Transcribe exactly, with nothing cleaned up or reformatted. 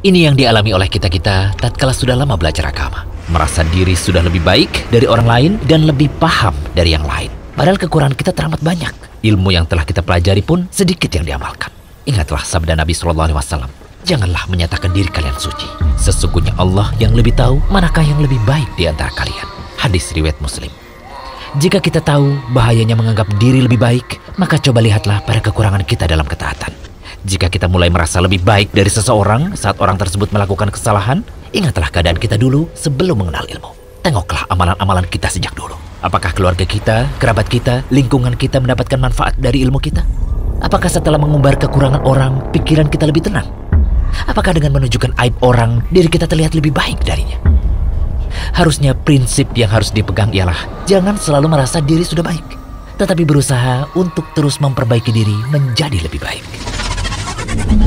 Ini yang dialami oleh kita-kita tatkala sudah lama belajar agama. Merasa diri sudah lebih baik dari orang lain dan lebih paham dari yang lain. Padahal kekurangan kita teramat banyak. Ilmu yang telah kita pelajari pun sedikit yang diamalkan. Ingatlah sabda Nabi shallallahu alaihi wasallam. Janganlah menyatakan diri kalian suci. Sesungguhnya Allah yang lebih tahu manakah yang lebih baik di antara kalian. Hadis riwayat Muslim. Jika kita tahu bahayanya menganggap diri lebih baik, maka coba lihatlah pada kekurangan kita dalam ketaatan. Jika kita mulai merasa lebih baik dari seseorang saat orang tersebut melakukan kesalahan, ingatlah keadaan kita dulu sebelum mengenal ilmu. Tengoklah amalan-amalan kita sejak dulu. Apakah keluarga kita, kerabat kita, lingkungan kita mendapatkan manfaat dari ilmu kita? Apakah setelah mengumbar kekurangan orang, pikiran kita lebih tenang? Apakah dengan menunjukkan aib orang, diri kita terlihat lebih baik darinya? Harusnya prinsip yang harus dipegang ialah jangan selalu merasa diri sudah baik, tetapi berusaha untuk terus memperbaiki diri menjadi lebih baik.